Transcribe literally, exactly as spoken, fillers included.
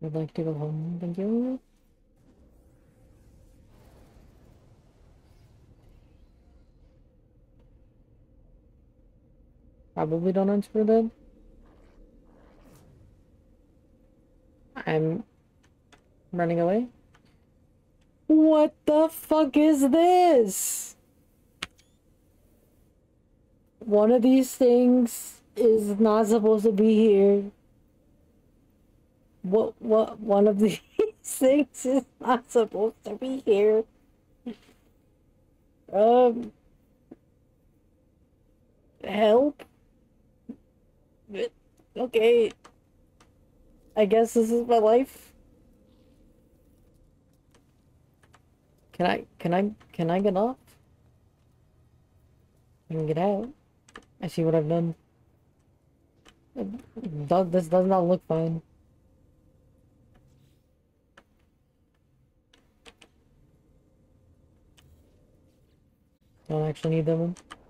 Would like to go home, thank you. Probably don't unscrew that. I'm running away. What the fuck is this? One of these things is not supposed to be here. What, what, one of these things is not supposed to be here. Um, help? Okay. I guess this is my life. Can I, can I, can I get off? I can get out. I see what I've done. This does not look fine. Don't actually need that one.